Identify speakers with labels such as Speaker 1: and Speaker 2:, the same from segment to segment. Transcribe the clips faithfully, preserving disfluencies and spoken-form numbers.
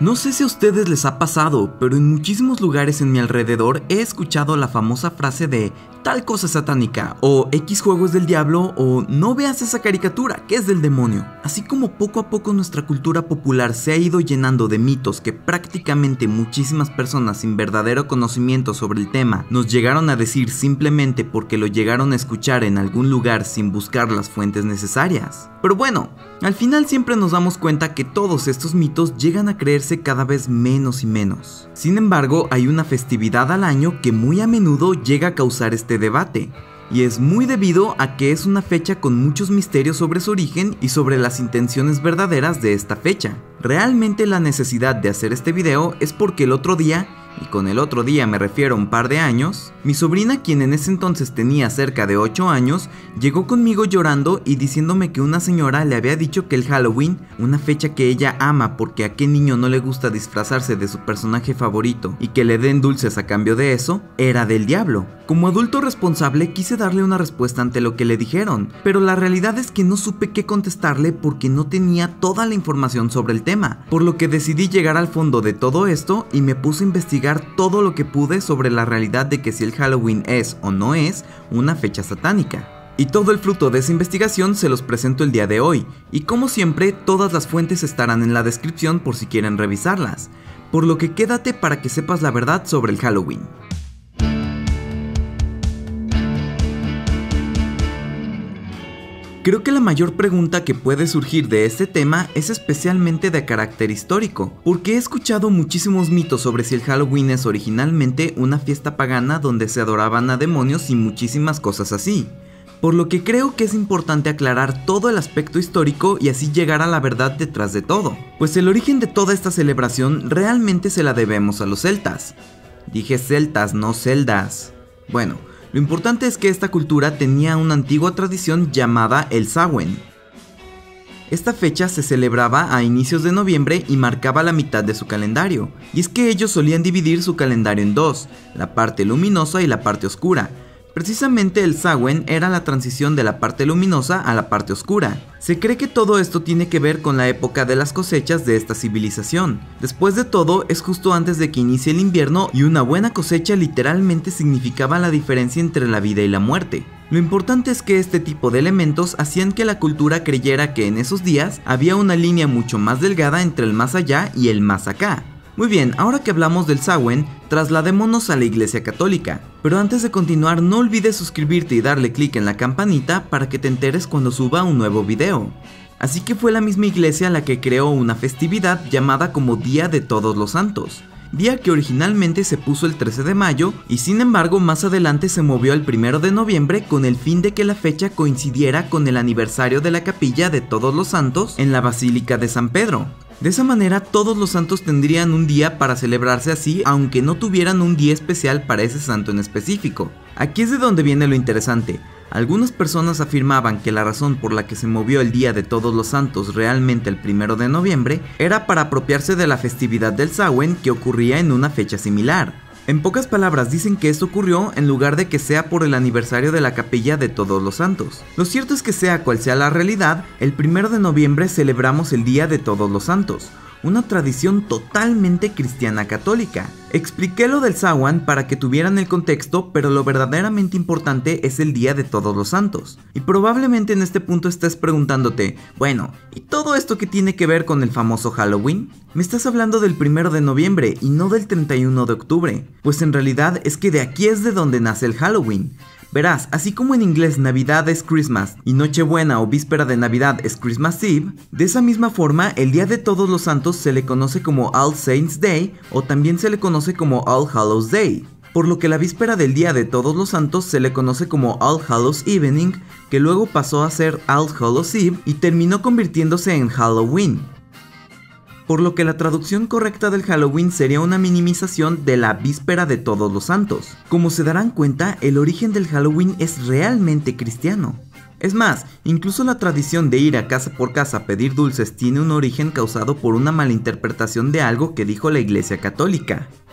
Speaker 1: No sé si a ustedes les ha pasado, pero en muchísimos lugares en mi alrededor he escuchado la famosa frase de tal cosa satánica, o X juegos del diablo, o no veas esa caricatura, que es del demonio. Así como poco a poco nuestra cultura popular se ha ido llenando de mitos que prácticamente muchísimas personas sin verdadero conocimiento sobre el tema nos llegaron a decir simplemente porque lo llegaron a escuchar en algún lugar sin buscar las fuentes necesarias. Pero bueno, al final siempre nos damos cuenta que todos estos mitos llegan a creerse cada vez menos y menos. Sin embargo, hay una festividad al año que muy a menudo llega a causar este debate, y es muy debido a que es una fecha con muchos misterios sobre su origen y sobre las intenciones verdaderas de esta fecha. Realmente la necesidad de hacer este video es porque el otro día, y con el otro día me refiero a un par de años, mi sobrina, quien en ese entonces tenía cerca de ocho años, llegó conmigo llorando y diciéndome que una señora le había dicho que el Halloween, una fecha que ella ama porque a qué niño no le gusta disfrazarse de su personaje favorito y que le den dulces a cambio de eso, era del diablo. Como adulto responsable quise darle una respuesta ante lo que le dijeron, pero la realidad es que no supe qué contestarle porque no tenía toda la información sobre el tema, por lo que decidí llegar al fondo de todo esto y me puse a investigar todo lo que pude sobre la realidad de que si el Halloween es o no es una fecha satánica. Y todo el fruto de esa investigación se los presento el día de hoy, y como siempre todas las fuentes estarán en la descripción por si quieren revisarlas, por lo que quédate para que sepas la verdad sobre el Halloween. Creo que la mayor pregunta que puede surgir de este tema es especialmente de carácter histórico, porque he escuchado muchísimos mitos sobre si el Halloween es originalmente una fiesta pagana donde se adoraban a demonios y muchísimas cosas así, por lo que creo que es importante aclarar todo el aspecto histórico y así llegar a la verdad detrás de todo, pues el origen de toda esta celebración realmente se la debemos a los celtas. Dije celtas, no celdas. Bueno, lo importante es que esta cultura tenía una antigua tradición llamada el Samhain. Esta fecha se celebraba a inicios de noviembre y marcaba la mitad de su calendario, y es que ellos solían dividir su calendario en dos, la parte luminosa y la parte oscura. Precisamente el Samhain era la transición de la parte luminosa a la parte oscura. Se cree que todo esto tiene que ver con la época de las cosechas de esta civilización. Después de todo, es justo antes de que inicie el invierno y una buena cosecha literalmente significaba la diferencia entre la vida y la muerte. Lo importante es que este tipo de elementos hacían que la cultura creyera que en esos días había una línea mucho más delgada entre el más allá y el más acá. Muy bien, ahora que hablamos del Samhain, trasladémonos a la Iglesia Católica. Pero antes de continuar, no olvides suscribirte y darle clic en la campanita para que te enteres cuando suba un nuevo video. Así que fue la misma iglesia la que creó una festividad llamada como Día de Todos los Santos, día que originalmente se puso el trece de mayo y sin embargo más adelante se movió al primero de noviembre con el fin de que la fecha coincidiera con el aniversario de la capilla de Todos los Santos en la Basílica de San Pedro. De esa manera todos los santos tendrían un día para celebrarse así, aunque no tuvieran un día especial para ese santo en específico. Aquí es de donde viene lo interesante. Algunas personas afirmaban que la razón por la que se movió el Día de Todos los Santos realmente el primero de noviembre era para apropiarse de la festividad del Samhain que ocurría en una fecha similar. En pocas palabras dicen que esto ocurrió en lugar de que sea por el aniversario de la capilla de Todos los Santos. Lo cierto es que sea cual sea la realidad, el primero de noviembre celebramos el Día de Todos los Santos, una tradición totalmente cristiana católica. Expliqué lo del Samhain para que tuvieran el contexto, pero lo verdaderamente importante es el Día de Todos los Santos. Y probablemente en este punto estés preguntándote, bueno, ¿y todo esto qué tiene que ver con el famoso Halloween? Me estás hablando del primero de noviembre y no del treinta y uno de octubre, pues en realidad es que de aquí es de donde nace el Halloween. Verás, así como en inglés Navidad es Christmas y Nochebuena o víspera de Navidad es Christmas Eve, de esa misma forma el Día de Todos los Santos se le conoce como All Saints Day o también se le conoce como All Hallows Day, por lo que la víspera del Día de Todos los Santos se le conoce como All Hallows Evening, que luego pasó a ser All Hallows Eve y terminó convirtiéndose en Halloween. Por lo que la traducción correcta del Halloween sería una minimización de la víspera de Todos los Santos. Como se darán cuenta, el origen del Halloween es realmente cristiano. Es más, incluso la tradición de ir a casa por casa a pedir dulces tiene un origen causado por una malinterpretación de algo que dijo la Iglesia Católica.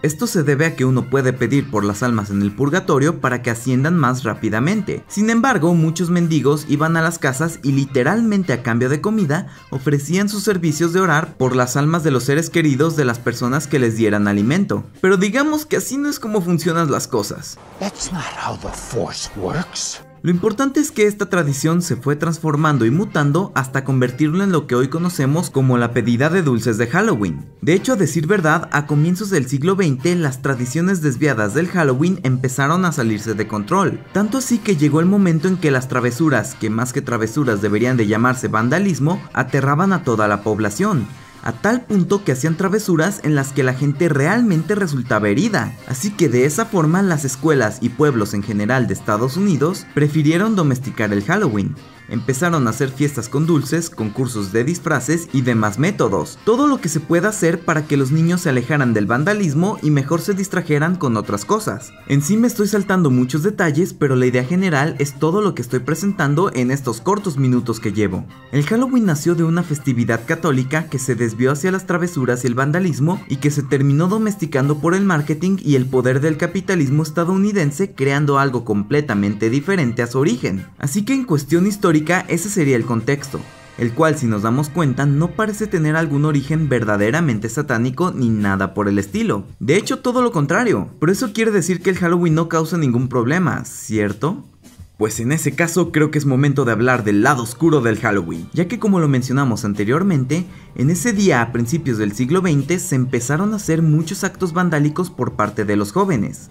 Speaker 1: Esto se debe a que uno puede pedir por las almas en el purgatorio para que asciendan más rápidamente. Sin embargo, muchos mendigos iban a las casas y literalmente a cambio de comida ofrecían sus servicios de orar por las almas de los seres queridos de las personas que les dieran alimento. Pero digamos que así no es como funcionan las cosas.
Speaker 2: That's not how the Force works.
Speaker 1: Lo importante es que esta tradición se fue transformando y mutando hasta convertirlo en lo que hoy conocemos como la pedida de dulces de Halloween. De hecho, a decir verdad, a comienzos del siglo veinte las tradiciones desviadas del Halloween empezaron a salirse de control. Tanto así que llegó el momento en que las travesuras, que más que travesuras deberían de llamarse vandalismo, aterraban a toda la población. A tal punto que hacían travesuras en las que la gente realmente resultaba herida. Así que de esa forma las escuelas y pueblos en general de Estados Unidos prefirieron domesticar el Halloween. Empezaron a hacer fiestas con dulces, concursos de disfraces y demás métodos. Todo lo que se pueda hacer para que los niños se alejaran del vandalismo y mejor se distrajeran con otras cosas. En sí me estoy saltando muchos detalles, pero la idea general es todo lo que estoy presentando en estos cortos minutos que llevo. El Halloween nació de una festividad católica que se desvió hacia las travesuras y el vandalismo y que se terminó domesticando por el marketing y el poder del capitalismo estadounidense, creando algo completamente diferente a su origen. Así que en cuestión histórica ese sería el contexto, el cual, si nos damos cuenta, no parece tener algún origen verdaderamente satánico ni nada por el estilo. De hecho, todo lo contrario. Pero eso quiere decir que el Halloween no causa ningún problema, ¿cierto? Pues en ese caso creo que es momento de hablar del lado oscuro del Halloween, ya que como lo mencionamos anteriormente, en ese día a principios del siglo veinte se empezaron a hacer muchos actos vandálicos por parte de los jóvenes.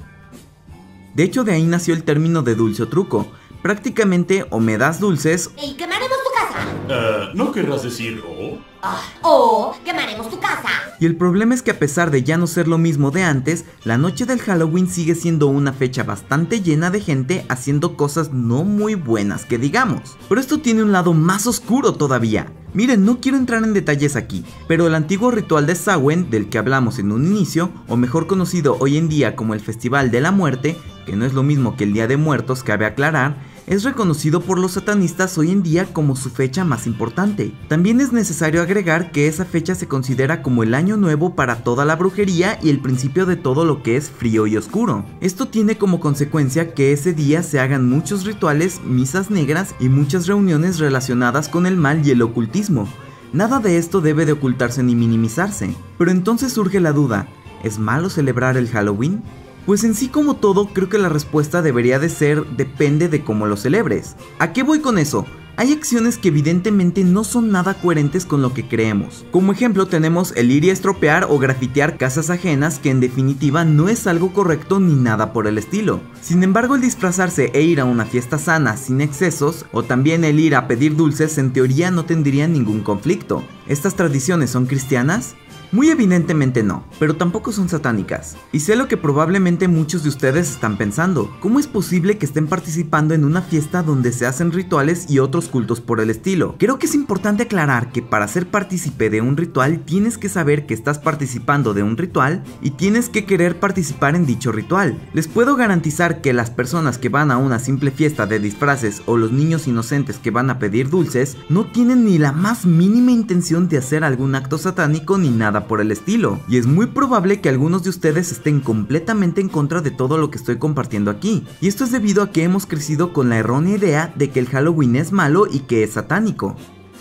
Speaker 1: De hecho, de ahí nació el término de dulce o truco. Prácticamente o me das dulces
Speaker 3: y quemaremos tu casa.
Speaker 4: Uh, ¿No querrás decir o?
Speaker 3: Ah, o quemaremos tu casa.
Speaker 1: Y el problema es que a pesar de ya no ser lo mismo de antes, la noche del Halloween sigue siendo una fecha bastante llena de gente haciendo cosas no muy buenas que digamos. Pero esto tiene un lado más oscuro todavía. Miren, no quiero entrar en detalles aquí, pero el antiguo ritual de Samhain, del que hablamos en un inicio, o mejor conocido hoy en día como el Festival de la Muerte, que no es lo mismo que el Día de Muertos, cabe aclarar, es reconocido por los satanistas hoy en día como su fecha más importante. También es necesario agregar que esa fecha se considera como el año nuevo para toda la brujería y el principio de todo lo que es frío y oscuro. Esto tiene como consecuencia que ese día se hagan muchos rituales, misas negras y muchas reuniones relacionadas con el mal y el ocultismo. Nada de esto debe de ocultarse ni minimizarse. Pero entonces surge la duda, ¿es malo celebrar el Halloween? Pues en sí, como todo, creo que la respuesta debería de ser depende de cómo lo celebres. ¿A qué voy con eso? Hay acciones que evidentemente no son nada coherentes con lo que creemos. Como ejemplo tenemos el ir y estropear o grafitear casas ajenas, que en definitiva no es algo correcto ni nada por el estilo. Sin embargo, el disfrazarse e ir a una fiesta sana sin excesos, o también el ir a pedir dulces, en teoría no tendría ningún conflicto. ¿Estas tradiciones son cristianas? Muy evidentemente no, pero tampoco son satánicas. Y sé lo que probablemente muchos de ustedes están pensando. ¿Cómo es posible que estén participando en una fiesta donde se hacen rituales y otros cultos por el estilo? Creo que es importante aclarar que para ser partícipe de un ritual tienes que saber que estás participando de un ritual y tienes que querer participar en dicho ritual. Les puedo garantizar que las personas que van a una simple fiesta de disfraces o los niños inocentes que van a pedir dulces no tienen ni la más mínima intención de hacer algún acto satánico ni nada por el estilo, y es muy probable que algunos de ustedes estén completamente en contra de todo lo que estoy compartiendo aquí, y esto es debido a que hemos crecido con la errónea idea de que el Halloween es malo y que es satánico.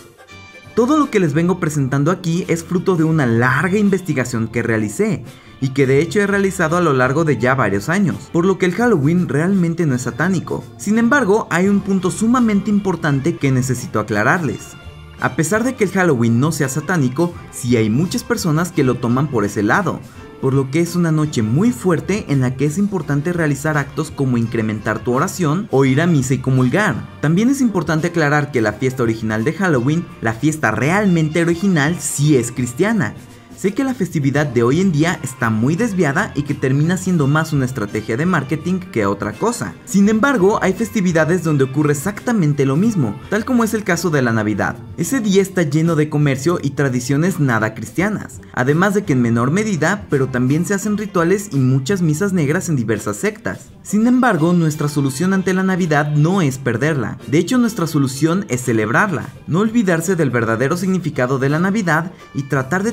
Speaker 1: Todo lo que les vengo presentando aquí es fruto de una larga investigación que realicé, y que de hecho he realizado a lo largo de ya varios años, por lo que el Halloween realmente no es satánico. Sin embargo, hay un punto sumamente importante que necesito aclararles. A pesar de que el Halloween no sea satánico, sí hay muchas personas que lo toman por ese lado, por lo que es una noche muy fuerte en la que es importante realizar actos como incrementar tu oración o ir a misa y comulgar. También es importante aclarar que la fiesta original de Halloween, la fiesta realmente original, sí es cristiana. Sé que la festividad de hoy en día está muy desviada y que termina siendo más una estrategia de marketing que otra cosa. Sin embargo, hay festividades donde ocurre exactamente lo mismo, tal como es el caso de la Navidad. Ese día está lleno de comercio y tradiciones nada cristianas, además de que en menor medida, pero también se hacen rituales y muchas misas negras en diversas sectas. Sin embargo, nuestra solución ante la Navidad no es perderla, de hecho nuestra solución es celebrarla, no olvidarse del verdadero significado de la Navidad y tratar de transmitir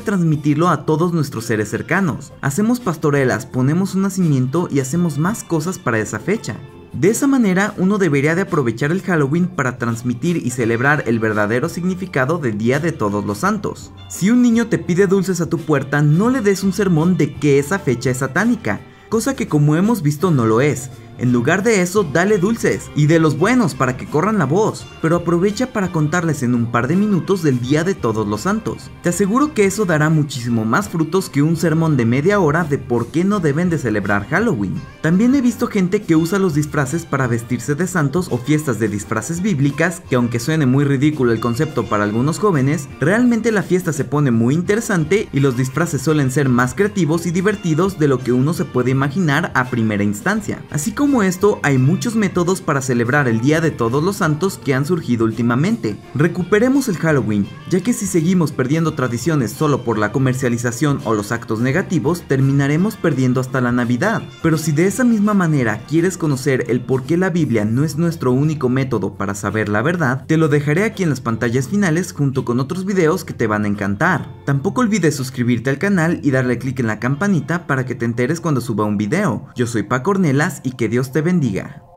Speaker 1: transmitirlo a todos nuestros seres cercanos. Hacemos pastorelas, ponemos un nacimiento y hacemos más cosas para esa fecha. De esa manera, uno debería de aprovechar el Halloween para transmitir y celebrar el verdadero significado del Día de Todos los Santos. Si un niño te pide dulces a tu puerta, no le des un sermón de que esa fecha es satánica, cosa que como hemos visto no lo es. En lugar de eso, dale dulces, y de los buenos para que corran la voz, pero aprovecha para contarles en un par de minutos del Día de Todos los Santos. Te aseguro que eso dará muchísimo más frutos que un sermón de media hora de por qué no deben de celebrar Halloween. También he visto gente que usa los disfraces para vestirse de santos o fiestas de disfraces bíblicas, que aunque suene muy ridículo el concepto para algunos jóvenes, realmente la fiesta se pone muy interesante y los disfraces suelen ser más creativos y divertidos de lo que uno se puede imaginar a primera instancia. Así como Como esto, hay muchos métodos para celebrar el Día de Todos los Santos que han surgido últimamente. Recuperemos el Halloween, ya que si seguimos perdiendo tradiciones solo por la comercialización o los actos negativos, terminaremos perdiendo hasta la Navidad. Pero si de esa misma manera quieres conocer el por qué la Biblia no es nuestro único método para saber la verdad, te lo dejaré aquí en las pantallas finales junto con otros videos que te van a encantar. Tampoco olvides suscribirte al canal y darle clic en la campanita para que te enteres cuando suba un video. Yo soy Paco Ornelas y que Dios te bendiga.